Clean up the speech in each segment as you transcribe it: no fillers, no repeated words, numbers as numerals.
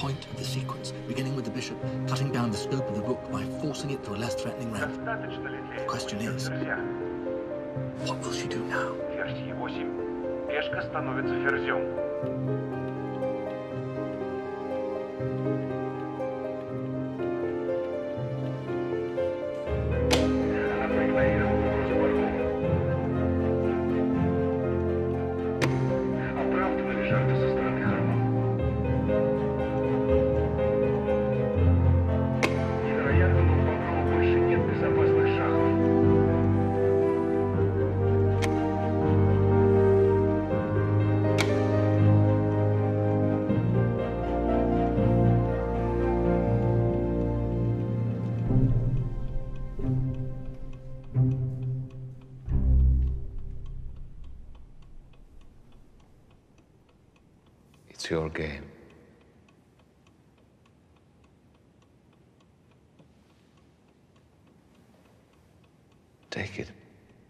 point of the sequence, beginning with the bishop cutting down the scope of the rook by forcing it to a less threatening rank. The question is, what will she do now? Версии 8. Пешка становится ферзем. Оправдывали жертвы со стороны Harmon. Невероятно, но у Borgova больше нет безопасных шагов. It's your game. Take it.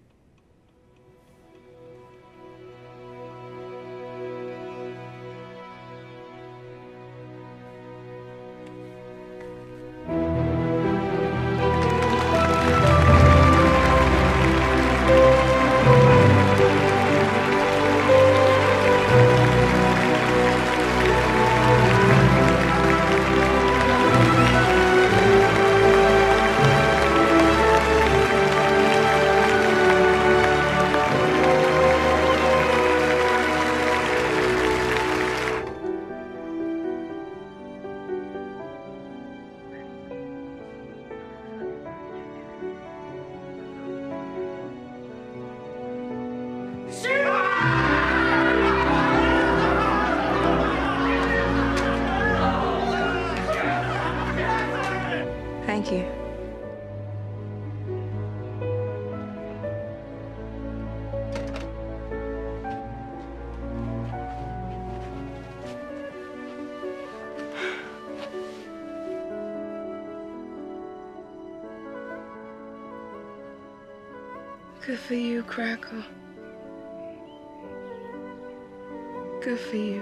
Thank you. Good for you, Crackle. Good for you.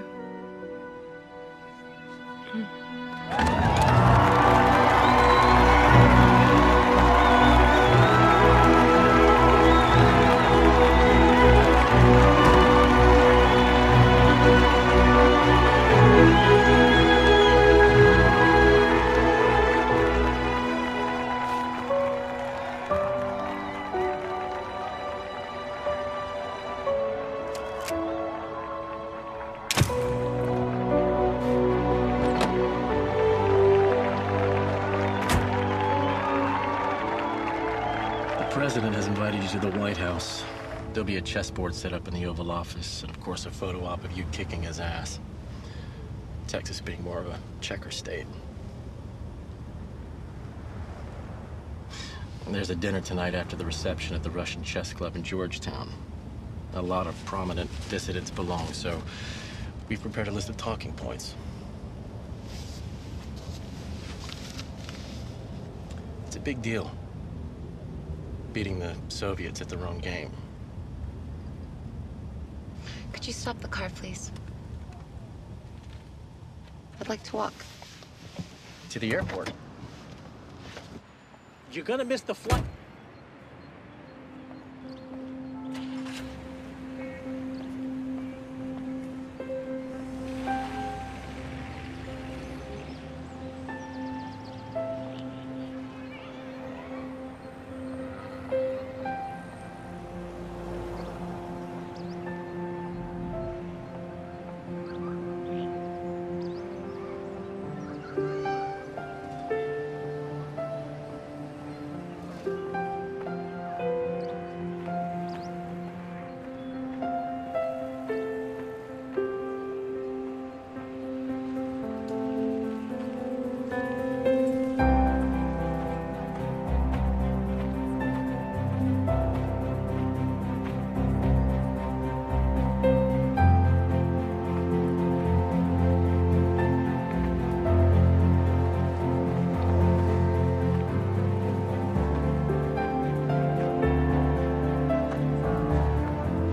The president has invited you to the White House. There'll be a chessboard set up in the Oval Office, and of course a photo op of you kicking his ass. Texas being more of a checker state. And there's a dinner tonight after the reception at the Russian Chess Club in Georgetown. A lot of prominent dissidents belong, so we've prepared a list of talking points. It's a big deal, beating the Soviets at their own game. Could you stop the car, please? I'd like to walk. To the airport. You're gonna miss the flight.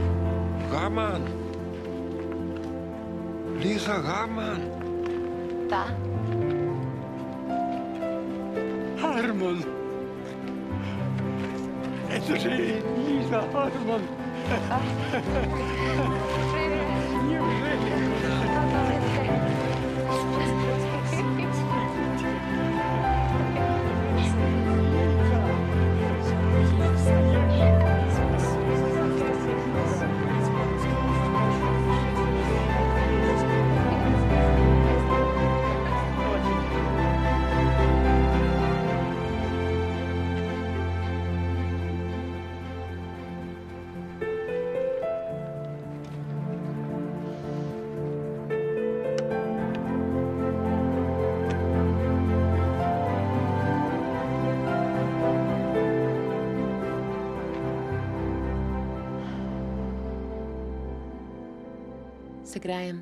Harmon! Lisa, Harmon! Да. Harmon! Это же Лиза Harmon! Сыграем.